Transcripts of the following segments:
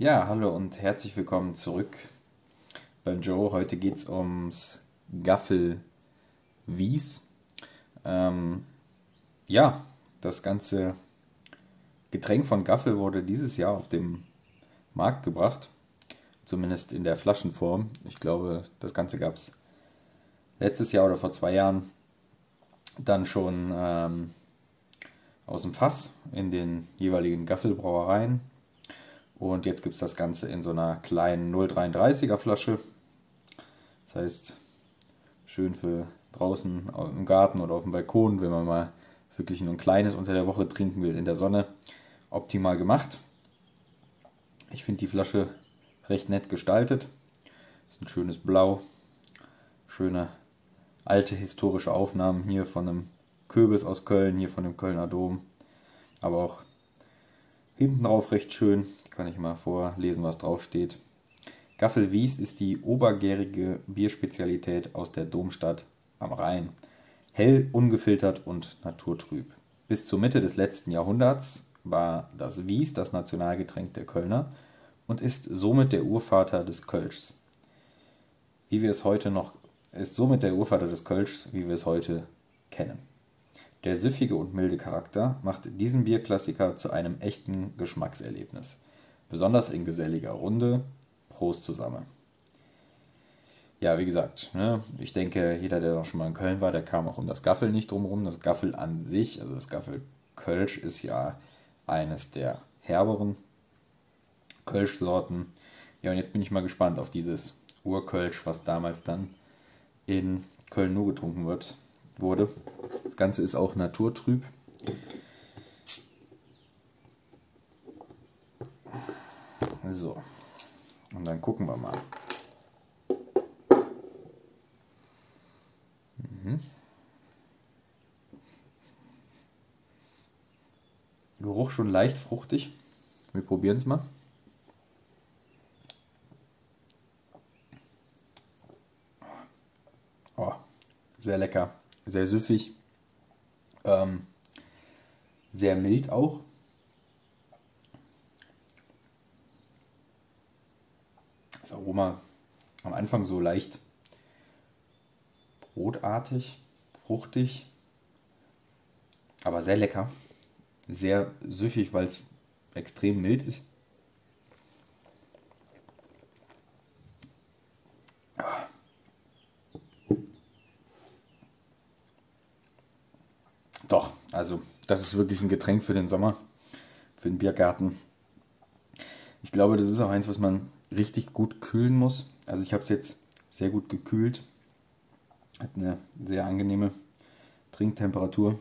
Ja, hallo und herzlich willkommen zurück beim Joe. Heute geht es ums Gaffel Wies. Ähm, ja, das ganze Getränk von Gaffel wurde dieses Jahr auf den Markt gebracht, zumindest in der Flaschenform. Ich glaube, das Ganze gab es letztes Jahr oder vor 2 Jahren dann schon aus dem Fass in den jeweiligen Gaffelbrauereien. Und jetzt gibt es das Ganze in so einer kleinen 0,33er Flasche. Das heißt, schön für draußen im Garten oder auf dem Balkon, wenn man mal wirklich nur ein kleines unter der Woche trinken will in der Sonne. Optimal gemacht. Ich finde die Flasche recht nett gestaltet. Ist ein schönes Blau. Schöne alte historische Aufnahmen hier von einem Kürbis aus Köln, hier von dem Kölner Dom. Aber auch hinten drauf recht schön. Kann ich mal vorlesen, was drauf steht. Gaffel Wies ist die obergärige Bierspezialität aus der Domstadt am Rhein. Hell, ungefiltert und naturtrüb. Bis zur Mitte des letzten Jahrhunderts war das Wies das Nationalgetränk der Kölner und ist somit der Urvater des Kölschs. Ist somit der Urvater des Kölschs, wie wir es heute kennen. Der süffige und milde Charakter macht diesen Bierklassiker zu einem echten Geschmackserlebnis. Besonders in geselliger Runde. Prost zusammen. Ja, wie gesagt, ne, ich denke, jeder, der noch schon mal in Köln war, der kam auch um das Gaffel nicht drumherum. Das Gaffel an sich, also das Gaffel Kölsch, ist ja eines der herberen Kölschsorten. Ja, und jetzt bin ich mal gespannt auf dieses Urkölsch, was damals dann in Köln nur getrunken wurde. Das Ganze ist auch naturtrüb. So, und dann gucken wir mal. Geruch schon leicht fruchtig. Wir probieren es mal. Oh, sehr lecker, sehr süffig, sehr mild auch. Das Aroma am Anfang so leicht brotartig, fruchtig, aber sehr lecker. Sehr süffig, weil es extrem mild ist. Doch, also das ist wirklich ein Getränk für den Sommer, für den Biergarten. Ich glaube, das ist auch eins, was man richtig gut kühlen muss. Also ich habe es jetzt sehr gut gekühlt. Hat eine sehr angenehme Trinktemperatur.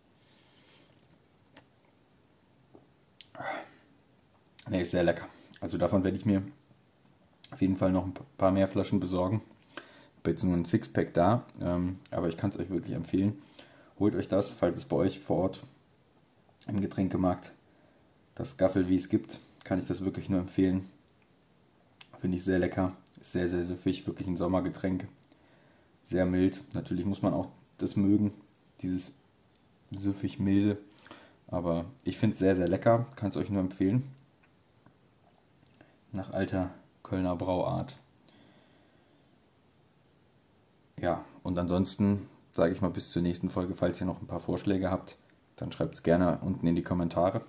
Ne, ist sehr lecker. Also davon werde ich mir auf jeden Fall noch ein paar mehr Flaschen besorgen. Ich habe jetzt nur ein Sixpack da, aber ich kann es euch wirklich empfehlen. Holt euch das, falls es bei euch vor Ort im Getränkemarkt das Gaffel Wies gibt, kann ich das wirklich nur empfehlen. Finde ich sehr lecker, ist sehr, sehr süffig, wirklich ein Sommergetränk. Sehr mild, natürlich muss man auch das mögen, dieses süffig milde, aber ich finde es sehr, sehr lecker, kann es euch nur empfehlen. Nach alter Kölner Brauart. Ja, und ansonsten sage ich mal bis zur nächsten Folge, falls ihr noch ein paar Vorschläge habt, dann schreibt es gerne unten in die Kommentare.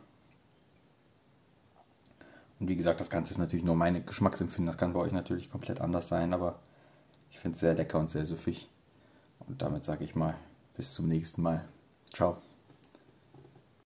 Und wie gesagt, das Ganze ist natürlich nur meine Geschmacksempfinden, das kann bei euch natürlich komplett anders sein, aber ich finde es sehr lecker und sehr süffig. Und damit sage ich mal, bis zum nächsten Mal. Ciao.